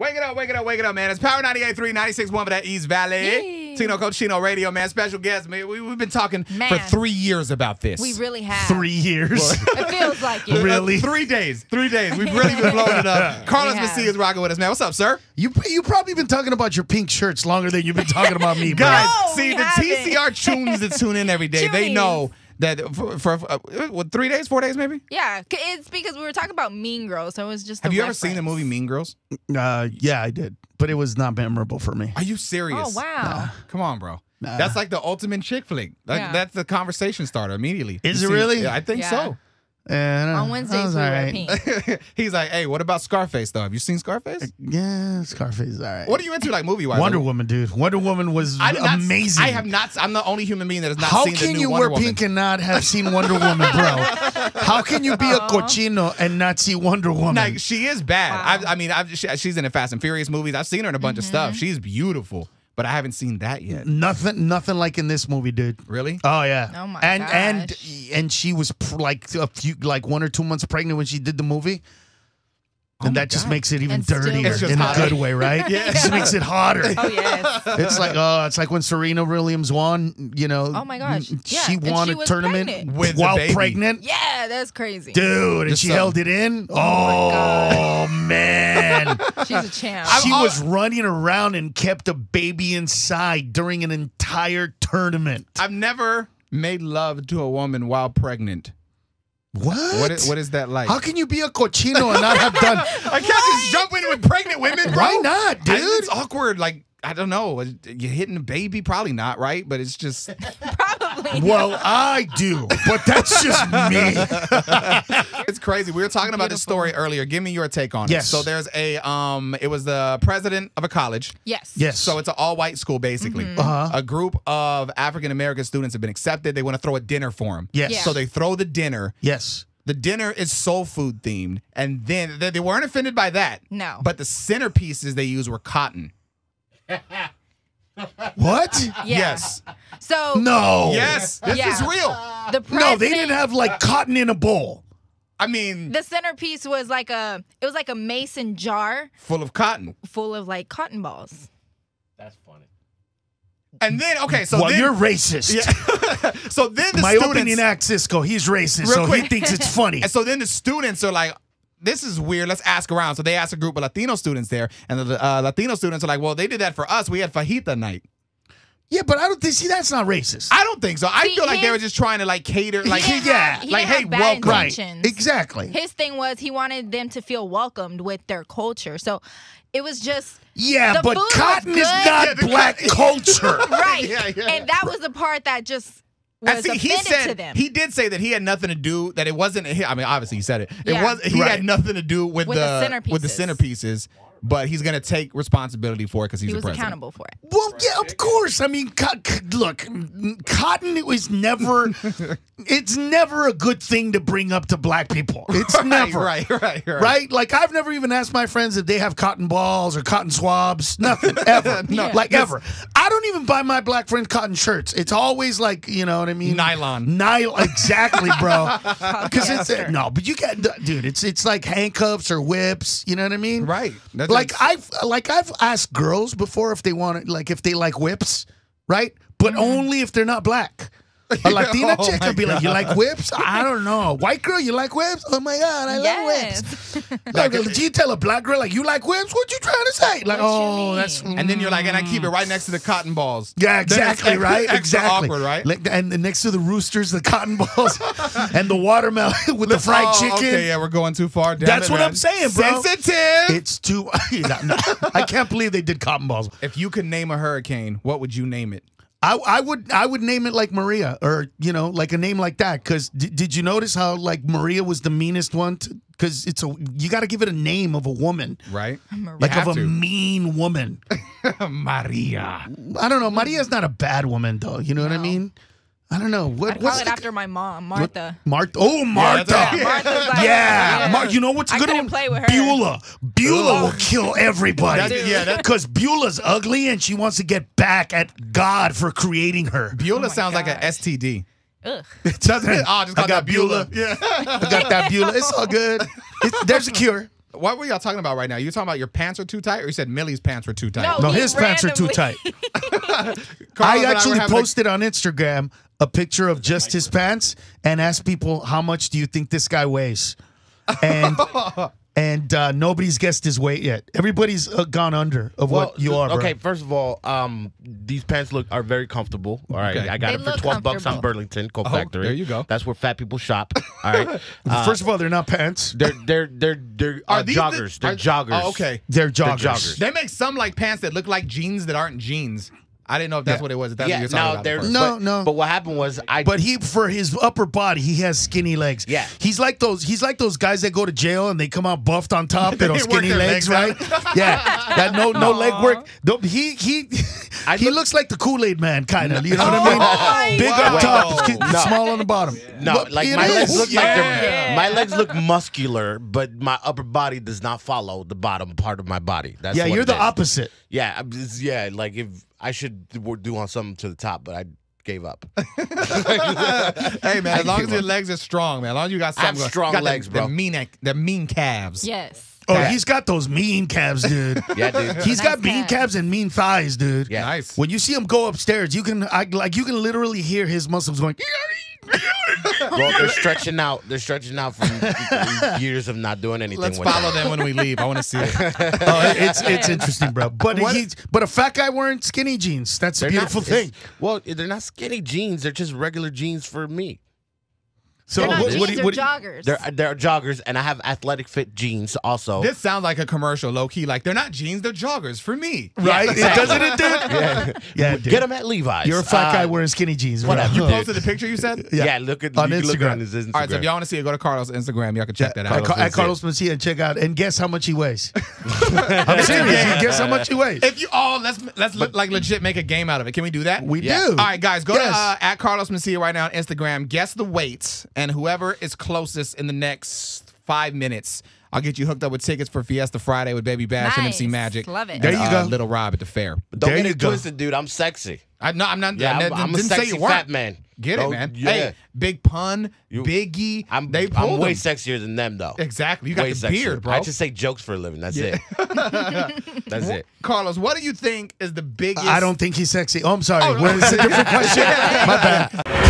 Wake it up, wake it up, wake it up, man. It's Power 98.3, 96.1 for that East Valley. Yay. Tino Cochino Radio, man. Special guest, man. We've been talking Man. for 3 years about this. We really have. 3 years. It feels like it. Really? 3 days. 3 days. We've really been blowing it up. Carlos We have. Messi is rocking with us, man. What's up, sir? You probably been talking about your pink shirts longer than you've been talking about me, bro. Guys, No, see, we the haven't. TCR tunes that tune in every day, they Tunes. know that for what, 3 days, 4 days maybe? Yeah, it's because we were talking about Mean Girls, so it was just. Have a you ever seen the reference. movie Mean Girls? Yeah, I did. But it was not memorable for me. Are you serious? Oh wow! Come on, bro. Nah. That's like the ultimate chick flick. Yeah. That's the conversation starter immediately. Is You it see- really? Yeah, I think Yeah. so. On Wednesdays we wear pink. He's like, hey, what about Scarface, though? Have you seen Scarface? Yeah, Scarface is all right. What are you into, like, movie-wise? Wonder Woman, dude. Wonder Woman was I did not- amazing. I have not. I'm the only human being that has not How seen the can new you Wonder wear Woman. pink and not have seen Wonder Woman, bro? How can you be a cochino and not see Wonder Woman? Like, she is bad. Wow. I mean, she's in the Fast and Furious movies. I've seen her in a bunch of Mm-hmm. stuff. She's beautiful, but I haven't seen that yet. Nothing like in this movie, dude. Really? Oh yeah. Oh, my and gosh. and she was like 1 or 2 months pregnant when she did the movie. And my that just God. makes it even And still- dirtier It's just in a hotter. good way, right? Yeah. It just makes it hotter. Oh yes. It's like when Serena Williams won, you know. Oh, my gosh. Yeah, She and won she a was tournament pregnant. With the while baby. pregnant. Yeah, that's crazy. Dude, and Just she so- held it in. my Oh, man. She's a champ. She was running around and kept a baby inside during an entire tournament. I've never made love to a woman while pregnant. What? What is that like? How can you be a cochino and not have done? I can't just jump in with pregnant women, bro. Why not, dude? It's awkward. Like, I don't know. You're hitting a baby? Probably not, right? But it's just, Probably. Well, I do, but that's just me. it's crazy. We were talking about this story earlier. Give me your take on it. Yes. So there's it was the president of a college. Yes. Yes. So it's an all-white school, basically. Uh-huh. A group of African-American students have been accepted. They want to throw a dinner for them. Yes. Yeah. So they throw the dinner. Yes. The dinner is soul food themed. And then they weren't offended by that. No. But the centerpieces they used were cotton. What? Yeah. Yes. So No. Yes. This Yeah. is real. the No, president, they didn't have like cotton in a bowl. I mean, the centerpiece was like a mason jar full of cotton. full of like cotton balls. That's funny. And then, okay, so Well, then, you're racist. yeah. So then the My students, opening act, Cisco, he's racist, Real so he quick. thinks it's funny. and so then the students are like, this is weird. Let's ask around. So they asked a group of Latino students there, and the Latino students are like, well, they did that for us. We had fajita night. Yeah, but I don't think. See, that's not racist. I don't think so. I See, feel like they his- were just trying to like cater, like, He didn't yeah, have- he like, didn't hey, have bad welcome. Right. intentions. Exactly. His thing was he wanted them to feel welcomed with their culture. So it was just Yeah, The but food was cotton is good. not Yeah, the black culture. right. Yeah. And that was the part that just And was see, he offended said to them. he did say that he had nothing to do. That it wasn't. I mean, obviously he said it. It Yeah. was. He Right. had nothing to do with With the with the centerpieces. centerpieces. But he's gonna take responsibility for it because he's he the was president. accountable for it. Well, yeah, of course. I mean, look, cotton it was never. It's never a good thing to bring up to black people. It's never Right. Right? Like I've never even asked my friends if they have cotton balls or cotton swabs. Nothing ever. No. Like ever. I don't even buy my black friends cotton shirts. It's always like, you know what I mean? Nylon. Exactly, bro. Because Yeah, it's sure. no, but you get, dude. It's like handcuffs or whips. You know what I mean? Right. That's Like I've asked girls before if they want it, like if they like whips, right? But only if they're not black. A Latina Oh chick my could be like, "You God. like whips? I don't know. White girl, you like whips? Oh my god, I love whips." Yes. Like, do you tell a black girl like you like whips? What you trying to say? Like, What you oh, mean? that's And then you're like, and I keep it right next to the cotton balls. yeah, Then it's exactly extra- right, extra exactly. awkward, right? Like, and then next to the roosters, the cotton balls, and the watermelon with the fried Oh, chicken. Okay, yeah, we're going too far. Damn That's it, what man. I'm saying, bro. Sensitive. It's too. No, I can't believe they did cotton balls. If you could name a hurricane, what would you name it? I would name it like Maria, or like a name like that. Because did you notice how like Maria was the meanest one? Because you got to give it a name of a woman, Right? like have of a to. mean woman. Maria. I don't know. Maria's not a bad woman though. You know what I No. mean? I don't know. I'd call What's it the- after my mom, Martha. Martha. Oh, Martha. Yeah, Yeah, Martha's like, Yeah, you know what's a I good couldn't one? play with her. Beulah. Beulah will kill everybody. That- yeah, that- because Beulah's ugly and she wants to get back at God for creating her. Beulah my sounds like an gosh. STD. Ugh. Doesn't it? Oh, just I call got that Beulah. I got that Beulah. It's all good. There's a cure. What were y'all talking about right now? You talking about your pants are too tight, or you said Millie's pants were too tight? No, he his pants are too tight. Carlos I and actually were having a- posted on Instagram a picture of just his pants and asked people, how much do you think this guy weighs? And nobody's guessed his weight yet. Everybody's gone under of what you are, bro. Okay, first of all, these pants are very comfortable. All right, Okay. I got They it for look $12 on comfortable. Burlington Coat Factory. there you go. That's where fat people shop. All right. First of all, they're not pants. They're Are these the- joggers. They're are- joggers. Oh, okay. They're joggers. joggers. They make some like pants that look like jeans that aren't jeans. I didn't know if that's what it was. If that's what Yeah, you're talking no, about. they're at first. No, but, no. But what happened was But for his upper body, he has skinny legs. Yeah. He's like those guys that go to jail and they come out buffed on top. They don't They work skinny their legs, legs right? Yeah. That no leg work. He looks like the Kool-Aid man, kind of. You know what I mean? Big up Whoa. top, No. small on the bottom. No, But like it my legs is. look like Yeah. my legs look muscular, but my upper body does not follow the bottom part of my body. That's Yeah, what you're it the is. opposite. Yeah, yeah. Like if I should do on something to the top, but I gave up. Hey man, as long as your legs are strong, man. As long as you got I have something. strong you got legs, bro. The mean calves. Yes. Oh, Yeah. he's got those mean calves, dude. Yeah, dude. He's Nice got mean calves. calves and mean thighs, dude. Yeah. Nice. When you see him go upstairs, you can literally hear his muscles going. Well, they're stretching out. They're stretching out from years of not doing anything. Let's with follow them. them when we leave. I want to see it. Oh, it's interesting, bro. But What- but a fat guy wearing skinny jeans. That's a They're beautiful not- thing. Well, they're not skinny jeans. They're just regular jeans for me. So They're not what, jeans, what, do you- they're what do you- joggers. They're joggers, and I have athletic fit jeans also. This sounds like a commercial, low key. Like they're not jeans, they're joggers for me. right? It doesn't it, dude? Yeah, Yeah, dude. Get them at Levi's. You're a fat guy wearing skinny jeans. whatever. You Dude. posted the picture you said? Yeah, look at On you can look Instagram. on his Instagram. All right, so if y'all want to see it, go to Carlos' Instagram. Y'all can check that At, out. at Carlos Mencia and check out and guess how much he weighs. I'm serious. Guess how much he weighs. If you let's like legit make a game out of it. Can we do that? We Yeah. do. All right, guys, go Yes. to at Carlos Mencia right now on Instagram. Guess the weights, and whoever is closest in the next 5 minutes, I'll get you hooked up with tickets for Fiesta Friday with Baby Bash and MC Nice. Magic. Love it. There and, you go. Little Rob at the fair. Don't There get you it go. twisted, dude. I'm sexy. I'm not. Yeah, I I'm a didn't say sexy you weren't. fat man. Get it, Don't- man. yeah. Hey, Big Pun, Biggie. I'm they I'm pulled way them. sexier than them, though. Exactly. You got Way the sexier. beard, bro. I just say jokes for a living. That's it. That's it. Carlos, what do you think is the biggest? I don't think he's sexy. Oh, I'm sorry. Oh, no. Well, it's a different question. My bad.